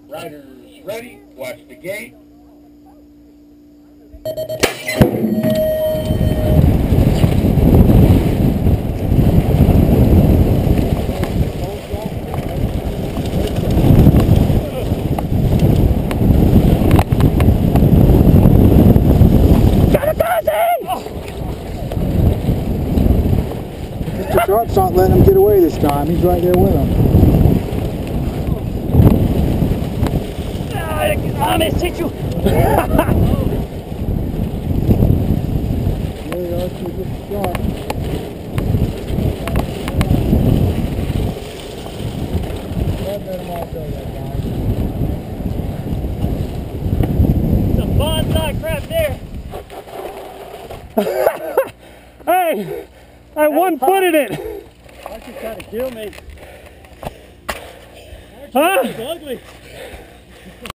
Riders ready, watch the gate. Mr. Sharp's not letting him get away this time. He's right there with him. Ah, missed you. There you are, Mr. Sharp. Let him all go that time. Some bonsai crap there. Hey, I one-footed it. That's just trying to kill me. Huh? It's ugly.